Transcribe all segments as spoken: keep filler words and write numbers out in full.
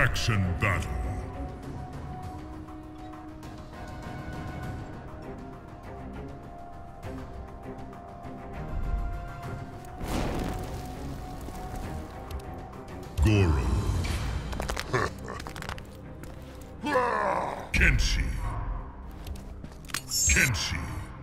Faction battle. Goro. Kenshi. Kenshi.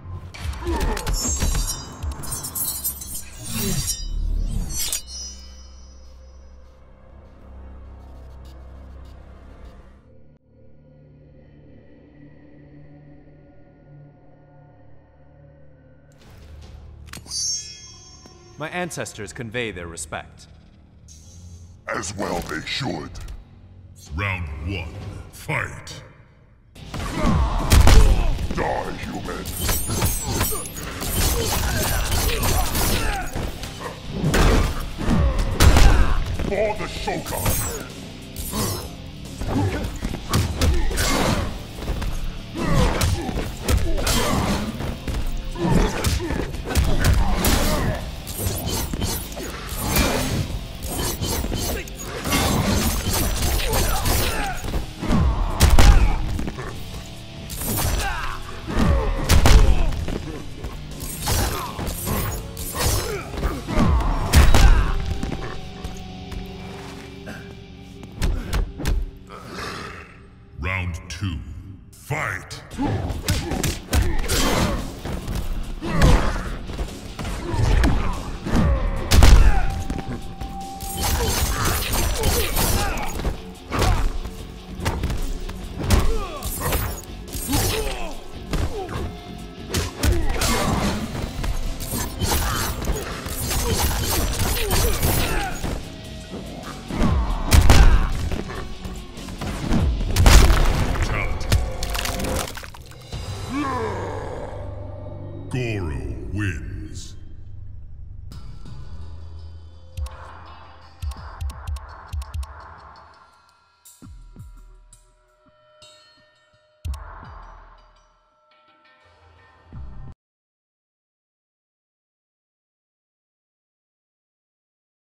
My ancestors convey their respect. As well they should. Round one, fight. Die, human. For the Shogun. Round two, fight! Goro wins.